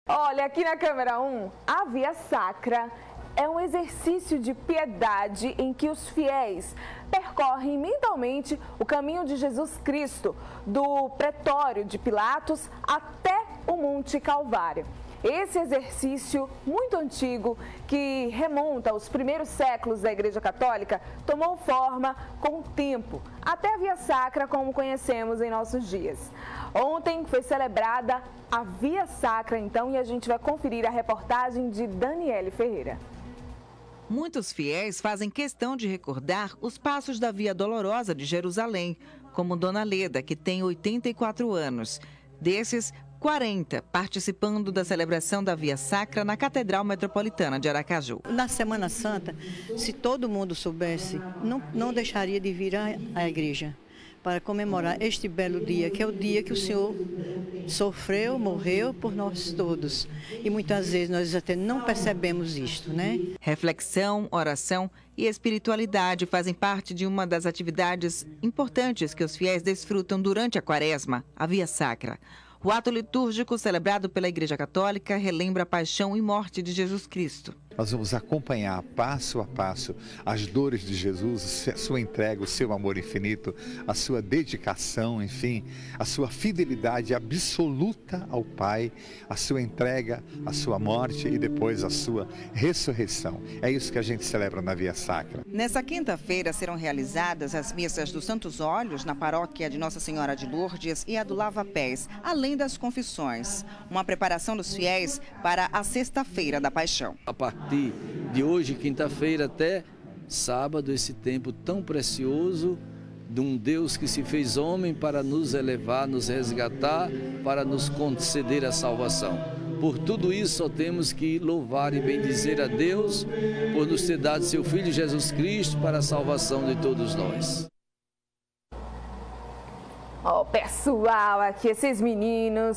Olha, aqui na câmera 1, a Via Sacra é um exercício de piedade em que os fiéis percorrem mentalmente o caminho de Jesus Cristo, do pretório de Pilatos até o Monte Calvário. Esse exercício muito antigo, que remonta aos primeiros séculos da Igreja Católica, tomou forma com o tempo, até a Via Sacra como conhecemos em nossos dias. Ontem foi celebrada a Via Sacra, então, e a gente vai conferir a reportagem de Daniele Ferreira. Muitos fiéis fazem questão de recordar os passos da Via Dolorosa de Jerusalém, como Dona Leda, que tem 84 anos. Desses, 40 participando da celebração da Via Sacra na Catedral Metropolitana de Aracaju. Na Semana Santa, se todo mundo soubesse, não deixaria de vir à igreja para comemorar este belo dia, que é o dia que o Senhor sofreu, morreu por nós todos. E muitas vezes nós até não percebemos isto, né? Reflexão, oração e espiritualidade fazem parte de uma das atividades importantes que os fiéis desfrutam durante a Quaresma, a Via Sacra. O ato litúrgico celebrado pela Igreja Católica relembra a paixão e morte de Jesus Cristo. Nós vamos acompanhar passo a passo as dores de Jesus, a sua entrega, o seu amor infinito, a sua dedicação, enfim, a sua fidelidade absoluta ao Pai, a sua entrega, a sua morte e depois a sua ressurreição. É isso que a gente celebra na Via Sacra. Nessa quinta-feira serão realizadas as missas dos Santos Óleos na paróquia de Nossa Senhora de Lourdes e a do Lava Pés, além das confissões. Uma preparação dos fiéis para a Sexta-feira da Paixão. A partir de hoje, quinta-feira, até sábado, esse tempo tão precioso de um Deus que se fez homem para nos elevar, nos resgatar, para nos conceder a salvação. Por tudo isso, só temos que louvar e bendizer a Deus por nos ter dado seu Filho Jesus Cristo para a salvação de todos nós. Ó, pessoal, aqui esses meninos